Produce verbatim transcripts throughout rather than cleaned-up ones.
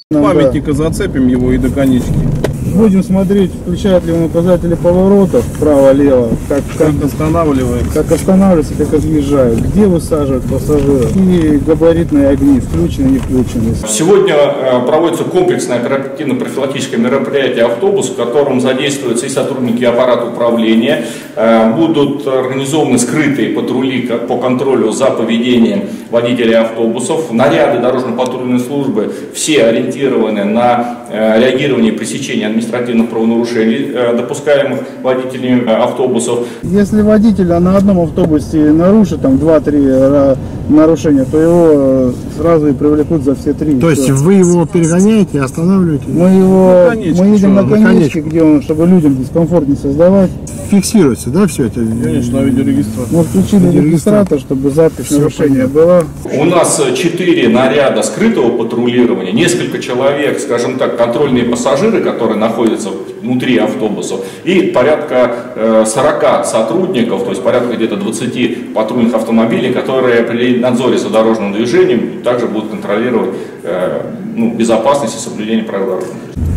Памятника зацепим его и до конечки. Будем смотреть, включает ли он указатели поворотов вправо-лево, как, как, как останавливается, как останавливается, как отъезжают, где высаживают пассажиров и габаритные огни, включены, не включены. Сегодня проводится комплексное оперативно-профилактическое мероприятие «Автобус», в котором задействуются и сотрудники аппарата управления. Будут организованы скрытые патрули по контролю за поведением водителей автобусов. Наряды дорожно-патрульной службы все ориентированы на реагирование и пресечение административных правонарушений, допускаемых водителями автобусов. Если водитель на одном автобусе нарушит там два-три нарушения, то его сразу и привлекут за все три. То есть все. Вы его перегоняете, останавливаете? Мы его, на конечке, мы едем на конечке, где он, чтобы людям дискомфорт не создавать. Фиксируется, да, все это? Конечно, на видеорегистратор. Мы включили регистратор, чтобы запись все нарушения была. У нас четыре наряда скрытого патрулирования, несколько человек, скажем так, контрольные пассажиры, которые находятся внутри автобусов, и порядка сорока сотрудников, то есть порядка где-то двадцати патрульных автомобилей, которые при надзоре за дорожным движением также будут контролировать ну, безопасность и соблюдение правил дорожного движения.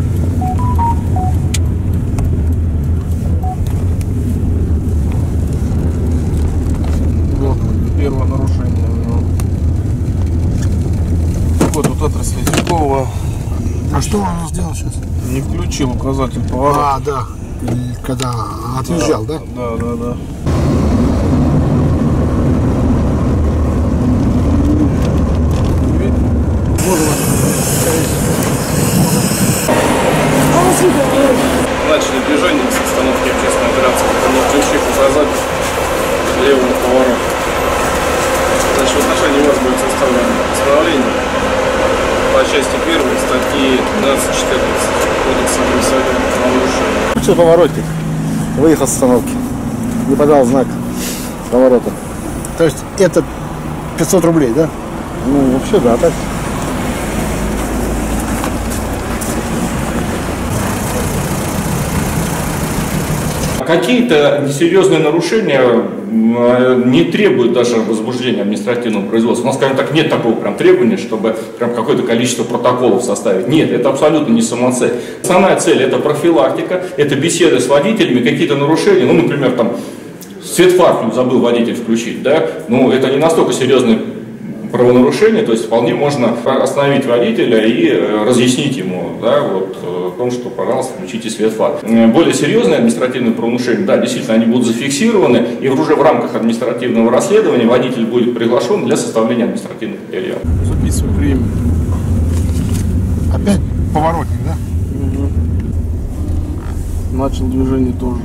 Первое нарушение у него. Вот тут отрасль Зюкова. А что он сделал сейчас? Не включил указатель поворота. А, да. Когда отъезжал, да? Да, да, да. Начали движение с остановки общественной операции, не включив указатель левого поворота. Значит, в отношении вас будет составлено постановление по части первой статьи двенадцать четырнадцать Кодекса административных правонарушений. Включил поворотник, выехал с остановки, не подал знак поворота. То есть это пятьсот рублей, да? Ну, вообще, да, так. Какие-то несерьезные нарушения не требуют даже возбуждения административного производства. У нас, скажем так, нет такого прям требования, чтобы прям какое-то количество протоколов составить. Нет, это абсолютно не самоцель. Основная цель — это профилактика, это беседы с водителями, какие-то нарушения, ну, например, там, свет фар забыл водитель включить, да, ну, это не настолько серьезные правонарушение, то есть вполне можно остановить водителя и разъяснить ему, да, вот, о том, что, пожалуйста, включите свет фар. Более серьезные административные правонарушения, да, действительно, они будут зафиксированы, и уже в рамках административного расследования водитель будет приглашен для составления административных материалов. Записывай время. Опять поворотник, да? Угу. Начал движение тоже.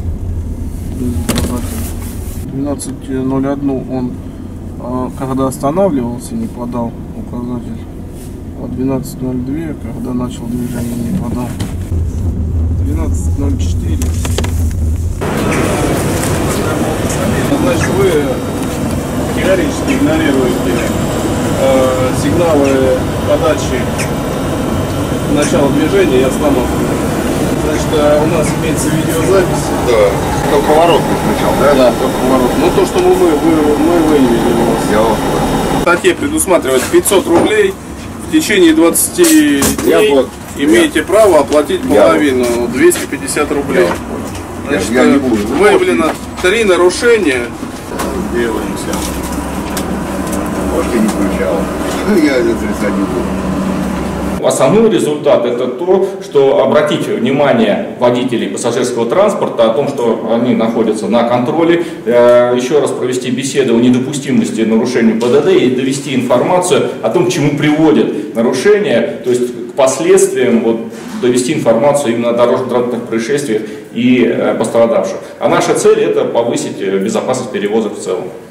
двенадцать ноль один он, когда останавливался, не подал указатель, а двенадцать ноль два, когда начал движение, не подал. двенадцать ноль четыре. Значит, вы категорически игнорируете э, сигналы подачи начала движения и остановки. Значит, у нас имеется видеозапись. Да. Только поворот не включал, да? Да, только поворот. Ну то, что мы, мы, мы выявили у вас. Я в статье предусматривает пятьсот рублей в течение двадцати дней. вот, имеете я, право оплатить половину, вот, двести пятьдесят рублей. Я, Значит, я не буду. выявлено три нарушения. Делаемся. Может, я не включал. Я отрицать не буду. Основной результат — это то, что обратить внимание водителей пассажирского транспорта о том, что они находятся на контроле, еще раз провести беседы о недопустимости нарушения ПДД и довести информацию о том, к чему приводят нарушения, то есть к последствиям, вот, довести информацию именно о дорожно-транспортных происшествиях и пострадавших. А наша цель — это повысить безопасность перевозок в целом.